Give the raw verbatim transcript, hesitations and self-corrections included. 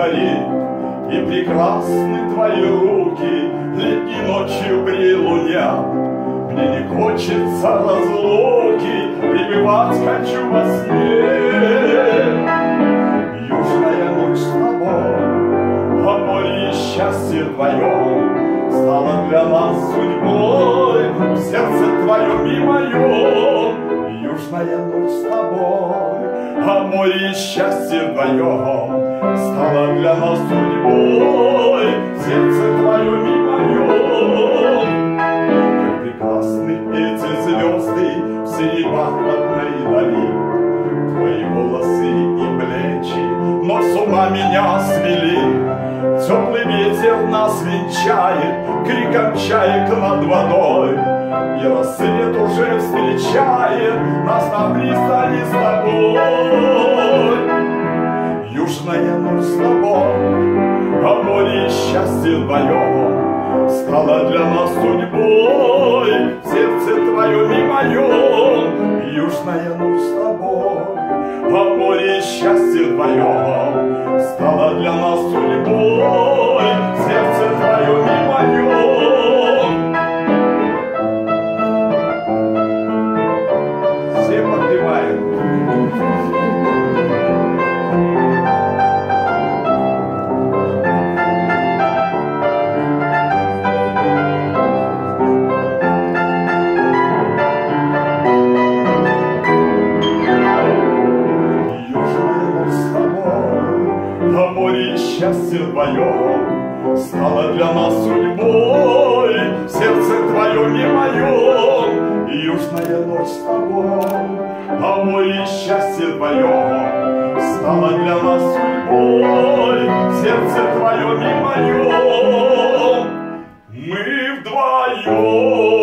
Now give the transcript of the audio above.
зари, и прекрасны твои руки летней ночью при луне. Мне не хочется разлуки, прибывать хочу во сне. Южная ночь с тобой, о море и счастье вдвоем, стала для нас судьбой в сердце твоем и моем. Южная ночь с тобой, о море и счастье вдвоем, стала для нас судьбой в сердце твоем и моем. Как прекрасны эти звезды в синей бархатной дали, твои волосы и плечи, но с ума меня свели. Теплый ветер нас венчает криком чаек над водой, и рассвет уже встречает нас на пристани с тобой. Южная ночь с тобой, о море и счастье вдвоем, стала для нас судьбой в сердце твоем и моем. Южная ночь с тобой, о море и счастье вдвоем, стала для нас судьбой в сердце твоем и моем. Все подпевают. Счастье вдвоем стало для нас судьбой в сердце твоем и моем. Южная ночь с тобой, о море и счастье вдвоем, стала для нас судьбой в сердце твоем и моем. Мы вдвоем.